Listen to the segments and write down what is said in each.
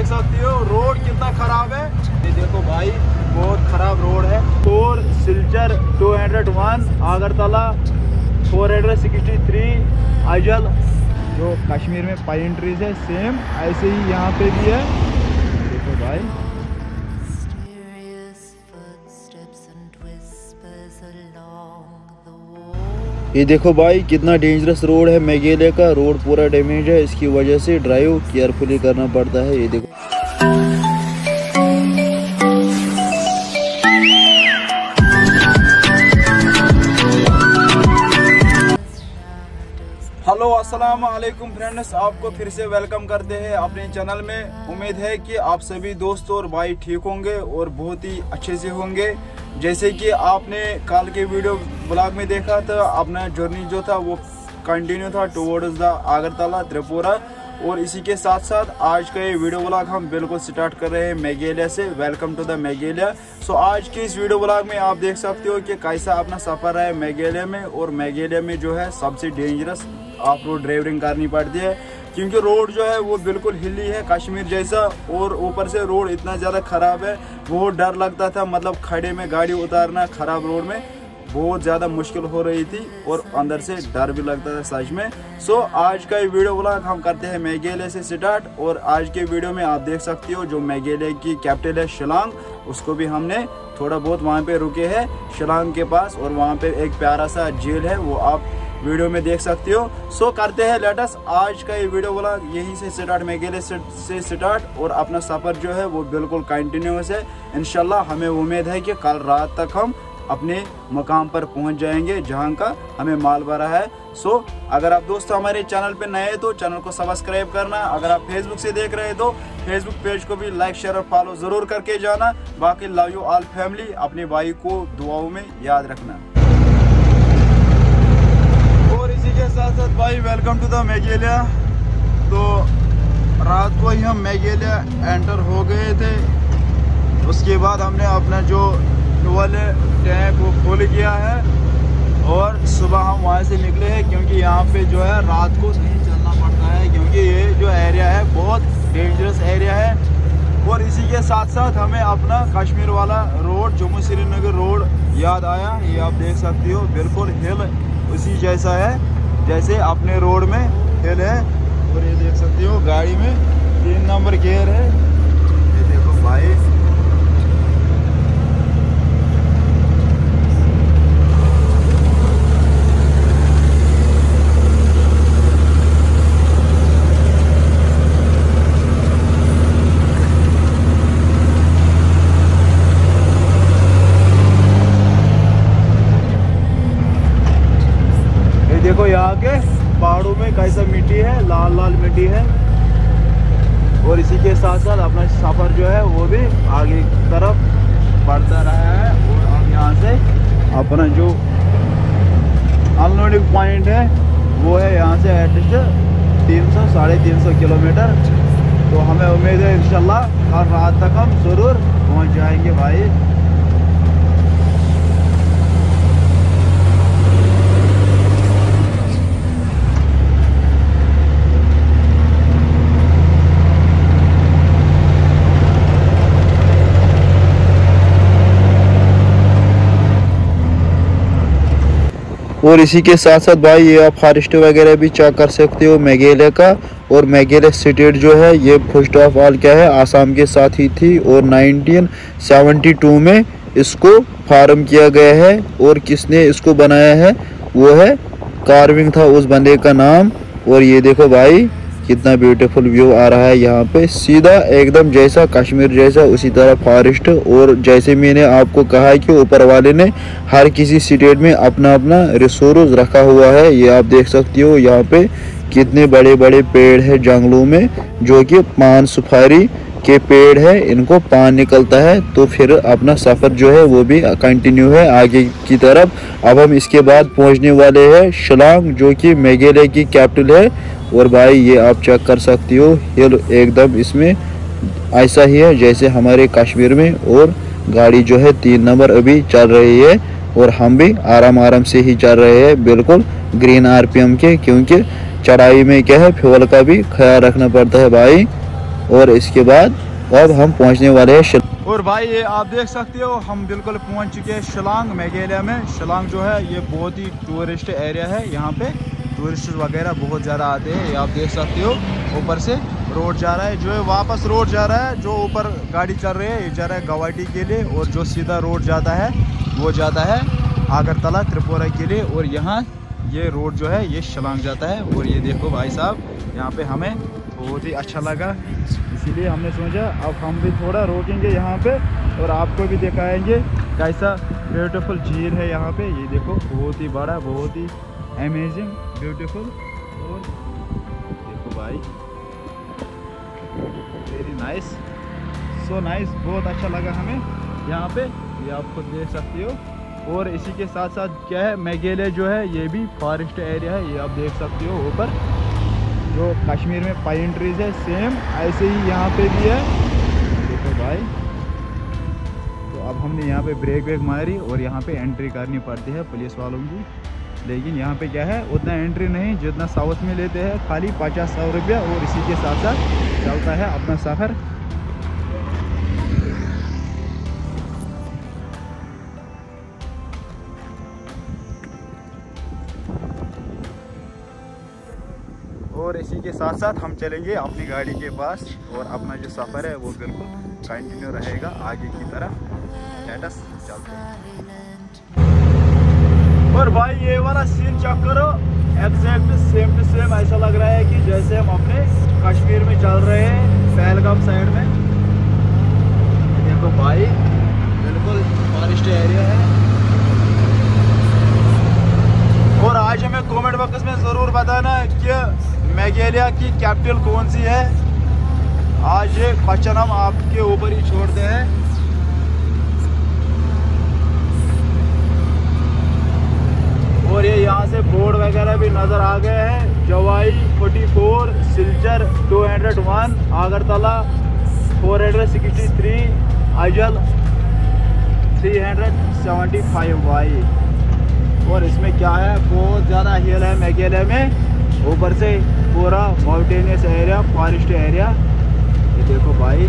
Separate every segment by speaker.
Speaker 1: देख सकती हो रोड कितना खराब है। ये देखो भाई बहुत खराब रोड है। और सिलचर 201 आगरतला 463 अजल जो कश्मीर में पाइन ट्रीज है सेम ऐसे ही यहाँ पे भी है। देखो भाई ये देखो भाई कितना डेंजरस रोड है। मेघालय का रोड पूरा डैमेज है, इसकी वजह से ड्राइव केयरफुली करना पड़ता है। ये देखो हेलो अस्सलाम वालेकुम फ्रेंड्स, आपको फिर से वेलकम करते हैं अपने चैनल में। उम्मीद है कि आप सभी दोस्त और भाई ठीक होंगे और बहुत ही अच्छे से होंगे। जैसे कि आपने कल के वीडियो ब्लॉग में देखा था, अपना जर्नी जो था वो कंटिन्यू था टुवर्ड्स द आगरतला त्रिपुरा। और इसी के साथ साथ आज का ये वीडियो ब्लॉग हम बिल्कुल स्टार्ट कर रहे हैं मेघालय से। Welcome to the Meghalaya. So आज के इस वीडियो ब्लॉग में आप देख सकते हो कि कैसा अपना सफ़र है मेघालय में। और मेघालय में जो है सबसे डेंजरस ऑफ रोड ड्राइविंग करनी पड़ती है, क्योंकि रोड जो है वो बिल्कुल हिली है कश्मीर जैसा। और ऊपर से रोड इतना ज़्यादा ख़राब है, बहुत डर लगता था। मतलब खड़े में गाड़ी उतारना ख़राब रोड में बहुत ज़्यादा मुश्किल हो रही थी और अंदर से डर भी लगता था सच में। सो आज का ये वीडियो ब्लॉग हम करते हैं मेघालय से स्टार्ट। और आज के वीडियो में आप देख सकते हो जो मेघालय की कैपिटल है शिलांग, उसको भी हमने थोड़ा बहुत वहाँ पे रुके हैं शिलांग के पास। और वहाँ पे एक प्यारा सा झील है, वो आप वीडियो में देख सकते हो। सो करते हैं लेटेस्ट आज का ये वीडियो ब्लॉग यहीं से स्टार्ट, मेघालय से स्टार्ट। और अपना सफ़र जो है वो बिल्कुल कंटिन्यूस है। इंशाल्लाह हमें उम्मीद है कि कल रात तक हम अपने मकाम पर पहुंच जाएंगे जहां का हमें माल भरा है। सो अगर आप दोस्तों हमारे चैनल पे नए हैं तो चैनल को सब्सक्राइब करना। अगर आप फेसबुक से देख रहे हैं तो फेसबुक पेज को भी लाइक शेयर और फॉलो ज़रूर करके जाना। बाकी लव यू ऑल फैमिली, अपने भाई को दुआओं में याद रखना। और इसी के साथ साथ भाई वेलकम टू द मेघालय। तो रात को ही हम मेघालय एंटर हो गए थे। उसके बाद हमने अपना जो ट्यूबवेल टैंक वो खोल किया है और सुबह हम वहाँ से निकले हैं, क्योंकि यहाँ पे जो है रात को नहीं चलना पड़ता है, क्योंकि ये जो एरिया है बहुत डेंजरस एरिया है। और इसी के साथ साथ हमें अपना कश्मीर वाला रोड जम्मू श्रीनगर रोड याद आया। ये आप देख सकते हो बिल्कुल हिल उसी जैसा है जैसे अपने रोड में हिल है। और ये देख सकते हो गाड़ी में 3 नंबर गियर है। ये देखो भाई देखो यहाँ के पहाड़ों में कैसा मिट्टी है, लाल लाल मिट्टी है। और इसी के साथ साथ अपना सफ़र जो है वो भी आगे की तरफ बढ़ता रहा है। और अब यहाँ से अपना जो अनलोडिंग पॉइंट है वो है यहाँ से एटलीस्ट 300-350 किलोमीटर। तो हमें उम्मीद है इंशाल्लाह कल रात तक हम ज़रूर पहुँच जाएंगे भाई। और इसी के साथ साथ भाई ये आप फॉरेस्ट वगैरह भी चेक कर सकते हो मेघालय का। और मेघालय स्टेट जो है ये फर्स्ट ऑफ ऑल क्या है आसाम के साथ ही थी और 1972 में इसको फॉर्म किया गया है। और किसने इसको बनाया है वो है कार्विंग था उस बंदे का नाम। और ये देखो भाई कितना ब्यूटीफुल व्यू आ रहा है यहाँ पे, सीधा एकदम जैसा कश्मीर जैसा उसी तरह फॉरेस्ट। और जैसे मैंने आपको कहा है कि ऊपर वाले ने हर किसी स्टेट में अपना अपना रिसोर्स रखा हुआ है। ये आप देख सकते हो यहाँ पे कितने बड़े बड़े पेड़ है जंगलों में, जो कि पान सुपारी के पेड़ है, इनको पान निकलता है। तो फिर अपना सफ़र जो है वो भी कंटिन्यू है आगे की तरफ। अब हम इसके बाद पहुंचने वाले हैं शिलांग, जो कि मेघालय की कैपिटल है। और भाई ये आप चेक कर सकती हो हिल एकदम इसमें ऐसा ही है जैसे हमारे कश्मीर में। और गाड़ी जो है 3 नंबर अभी चल रही है और हम भी आराम आराम से ही चल रहे हैं बिल्कुल ग्रीन RPM के, क्योंकि चढ़ाई में क्या है फ्यूल का भी ख्याल रखना पड़ता है भाई।
Speaker 2: और इसके बाद अब हम पहुंचने वाले हैं
Speaker 1: और भाई ये आप देख सकते हो हम बिल्कुल पहुंच चुके हैं शिलांग मेघालय में। शिलांग जो है ये बहुत ही टूरिस्ट एरिया है, यहाँ पे टूरिस्ट वगैरह बहुत ज़्यादा आते हैं। ये आप देख सकते हो ऊपर से रोड जा रहा है, जो है वापस रोड जा रहा है, जो ऊपर गाड़ी चल रही है ये जा रहा है गुवाहाटी के लिए, और जो सीधा रोड जाता है वो जाता है आगरतला त्रिपुरा के लिए। और यहाँ ये रोड जो है ये शिलांग जाता है। और ये देखो भाई साहब यहाँ पे हमें बहुत ही अच्छा लगा, इसीलिए हमने सोचा अब हम भी थोड़ा रोकेंगे यहाँ पे और आपको भी दिखाएंगे कैसा ब्यूटीफुल झील है यहाँ पे। ये देखो बहुत ही बड़ा, बहुत ही अमेजिंग ब्यूटीफुल। और देखो भाई वेरी नाइस, सो नाइस, बहुत अच्छा लगा हमें यहाँ पे, ये आप खुद देख सकते हो। और इसी के साथ साथ क्या है, मेघालय जो है ये भी फॉरेस्ट एरिया है, ये आप देख सकते हो ऊपर जो कश्मीर में पाइन ट्रीज है सेम ऐसे ही यहाँ पे भी है। देखो भाई, तो अब हमने यहाँ पे ब्रेक वेक मारी और यहाँ पे एंट्री करनी पड़ती है पुलिस वालों की, लेकिन यहाँ पे क्या है उतना एंट्री नहीं जितना साउथ में लेते हैं, खाली 50-100 रुपया। और इसी के साथ साथ चलता है अपना सफ़र। और इसी के साथ साथ हम चलेंगे अपनी गाड़ी के पास और अपना जो सफ़र है वो बिल्कुल कंटिन्यू रहेगा आगे की तरफ। लेट्स चलते हैं। और भाई ये वाला सीन चेक करो, एग्जैक्ट सेम टू सेम ऐसा लग रहा है कि जैसे हम अपने कश्मीर में चल रहे हैं पहलगाम साइड में। देखो भाई बिल्कुल फॉरेस्ट एरिया है। और आज हमें कमेंट बॉक्स में ज़रूर बताना कि मेघालय की कैपिटल कौन सी है। आज ये क्वेश्चन हम आपके ऊपर ही छोड़ते हैं। और ये यहाँ से बोर्ड वगैरह भी नज़र आ गए हैं, जवाई 44, सिलचर 201, आगरतला 463, अजल 375 वाई। और इसमें क्या है, बहुत ज़्यादा हिल है मेघालय में, ऊपर से पूरा माउंटेनियस एरिया, फॉरेस्ट एरिया। ये देखो भाई,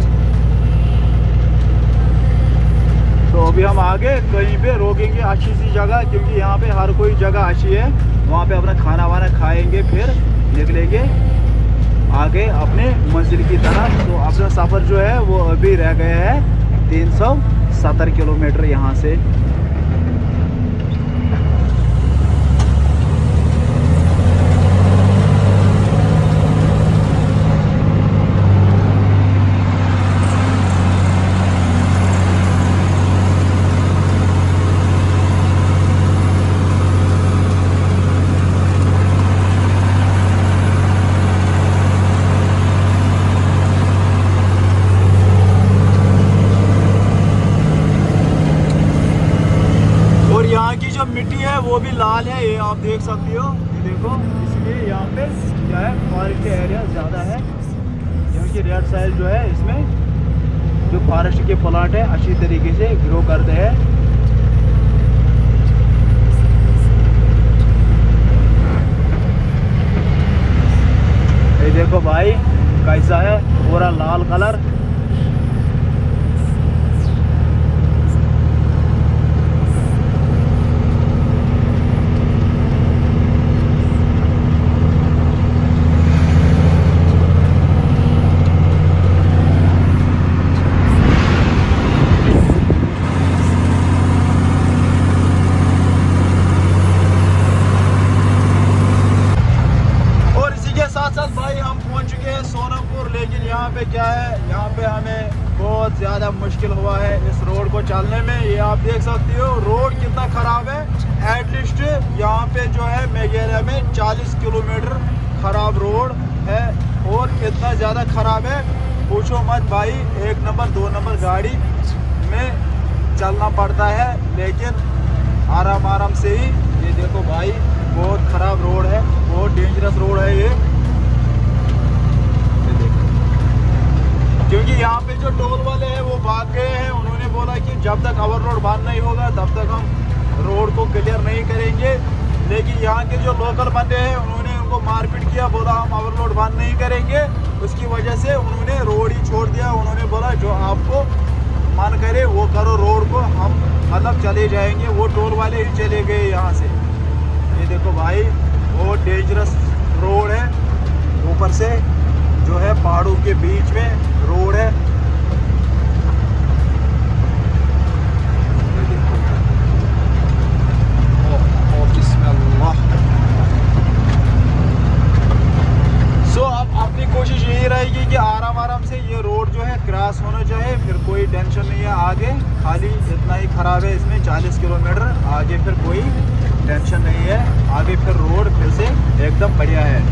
Speaker 1: तो अभी हम आगे कहीं पे रोकेंगे अच्छी सी जगह, क्योंकि यहाँ पे हर कोई जगह अच्छी है। वहाँ पे अपना खाना वाना खाएंगे, फिर निकलेंगे आगे अपने मंजिल की तरफ। तो अपना सफ़र जो है वो अभी रह गया है 370 किलोमीटर यहाँ से। मिट्टी है वो भी लाल है, ये आप देख सकते हो। ये देखो, इसलिए यहाँ पे क्या है फॉरेस्ट एरिया ज़्यादा है, क्योंकि रेड साइल जो है इसमें जो फॉरेस्ट के प्लांट है अच्छी तरीके से ग्रो करते हैं। ये देखो भाई कैसा है, पूरा लाल कलर। भाई हम पहुंच चुके हैं सोनापुर, लेकिन यहाँ पे क्या है, यहाँ पे हमें बहुत ज़्यादा मुश्किल हुआ है इस रोड को चलने में। ये आप देख सकते हो रोड कितना ख़राब है। एटलीस्ट यहाँ पे जो है मेघालय में 40 किलोमीटर ख़राब रोड है, और कितना ज़्यादा ख़राब है पूछो मत भाई। 1 नंबर 2 नंबर गाड़ी में चलना पड़ता है, लेकिन आराम आराम से ही। ये देखो भाई बहुत ख़राब रोड है, बहुत डेंजरस रोड है ये। क्योंकि यहाँ पे जो टोल वाले हैं वो भाग गए हैं, उन्होंने बोला कि जब तक ओवर रोड बंद नहीं होगा तब तक हम रोड को क्लियर नहीं करेंगे। लेकिन यहाँ के जो लोकल बंदे हैं उन्होंने उनको मारपीट किया, बोला हम ओवर रोड बंद नहीं करेंगे। उसकी वजह से उन्होंने रोड छोड़ दिया। उन्होंने बोला जो आपको मन करे वो करो रोड को, हम मतलब चले जाएंगे। वो टोल वाले ही चले गए यहाँ से। ये देखो भाई बहुत डेंजरस रोड है, ऊपर से जो है पहाड़ों के बीच में रोड है। कोशिश यही रहेगी कि आराम से ये रोड जो है क्रॉस होना चाहिए, फिर कोई टेंशन नहीं है आगे। खाली इतना ही खराब है इसमें 40 किलोमीटर, आगे फिर कोई टेंशन नहीं है। आगे फिर रोड फिर से एकदम बढ़िया है।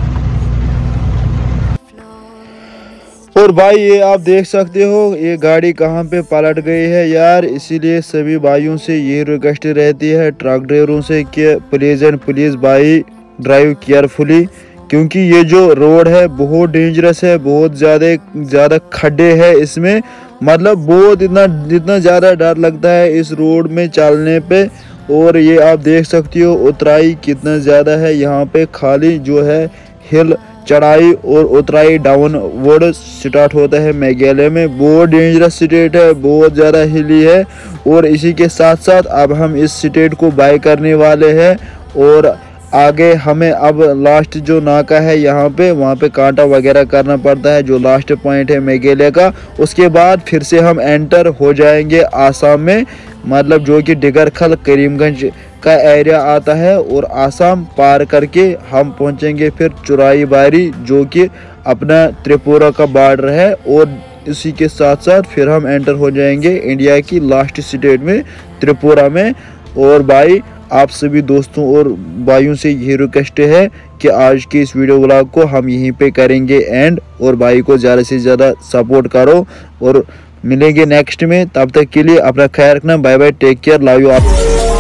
Speaker 2: और भाई ये आप देख सकते हो ये गाड़ी कहाँ पे पलट गई है यार। इसीलिए सभी भाइयों से ये रिक्वेस्ट रहती है ट्रक ड्राइवरों से कि प्लीज़ एंड प्लीज़ भाई ड्राइव केयरफुली, क्योंकि ये जो रोड है बहुत डेंजरस है, बहुत ज़्यादा खड्डे हैं इसमें। मतलब बहुत इतना ज़्यादा डर लगता है इस रोड में चलने पे। और ये आप देख सकते हो उतराई कितना ज़्यादा है यहाँ पे। खाली जो है हिल चढ़ाई और उतराई डाउनवर्ड स्टार्ट होता है मेघालय में। बहुत डेंजरस स्टेट है, बहुत ज़्यादा हिली है। और इसी के साथ साथ अब हम इस स्टेट को बाय करने वाले हैं। और आगे हमें अब लास्ट जो नाका है यहाँ पे, वहाँ पे कांटा वगैरह करना पड़ता है, जो लास्ट पॉइंट है मेघालय का। उसके बाद फिर से हम एंटर हो जाएंगे आसाम में, मतलब जो कि डिगरखल करीमगंज का एरिया आता है। और आसाम पार करके हम पहुँचेंगे फिर चुराई बारी, जो कि अपना त्रिपुरा का बॉर्डर है। और इसी के साथ साथ फिर हम एंटर हो जाएंगे इंडिया की लास्ट स्टेट में, त्रिपुरा में। और भाई आप सभी दोस्तों और भाइयों से यही रिक्वेस्ट है कि आज के इस वीडियो व्लॉग को हम यहीं पे करेंगे एंड। और भाई को ज़्यादा से ज़्यादा सपोर्ट करो और मिलेंगे नेक्स्ट में। तब तक के लिए अपना ख्याल रखना। Bye bye, take care, love you आप।